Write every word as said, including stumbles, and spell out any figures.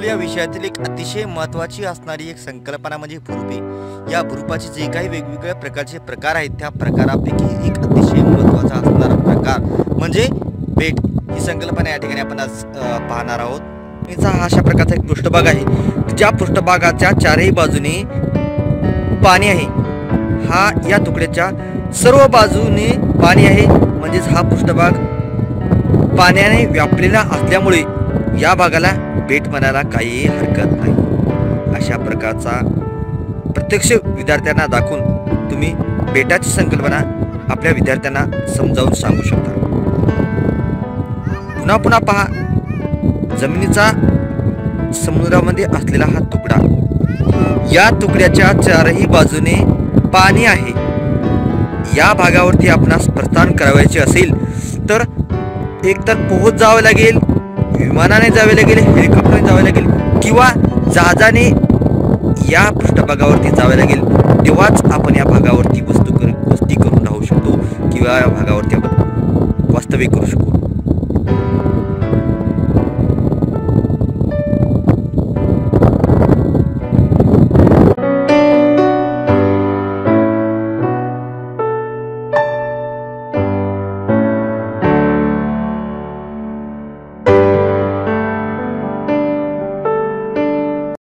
या विषयातील एक अतिशय महत्त्वाची असणारी एक संकल्पना म्हणजे भूरूपे। या भूरूपाचे जे काही वेगवेगळ्या प्रकारचे प्रकार आहेत त्या प्रकारापैकी एक अतिशय महत्त्वाचा असणारा प्रकार म्हणजे बेट ही संकल्पना या ठिकाणी आपण आज पाहणार आहोत। याचा हा अशा प्रकारचा एक पृष्ठभाग आहे ज्या पृष्ठभागाच्या चारही बाजूने पाणी आहे। हा या तुकड्याच्या सर्व बाजूने पाणी आहे म्हणजेच हा पृष्ठभाग पाण्याने व्यापलेला असल्यामुळे या भागाला बेट म्हणायला काही हरकत नाही। अशा प्रकारचा प्रत्यक्ष विद्यार्थ्यांना दाखवून तुम्ही बेटाची संकल्पना आपल्या विद्यार्थ्यांना समजावून सांगू शकता। पुन्हा पुन्हा पहा, जमिनीचा समुद्रामध्ये असलेला हा तुकडा, या तुकड्याच्या चारही बाजूने पाणी आहे। या भागावरती आपणास प्रस्थान करायचे असेल तर एकतर पोहोच जावे लागेल, विमानाने जावे लागेल, हेलिकॉप्टरने जावे लागेल किंवा जहाजाने या पृष्ठभागावरती जावे लागेल। तेव्हाच आपण या भागावरती वस्तू कर वस्ती करून राहू शकतो किंवा या भागावरती आपण वास्तव्य करू शकतो।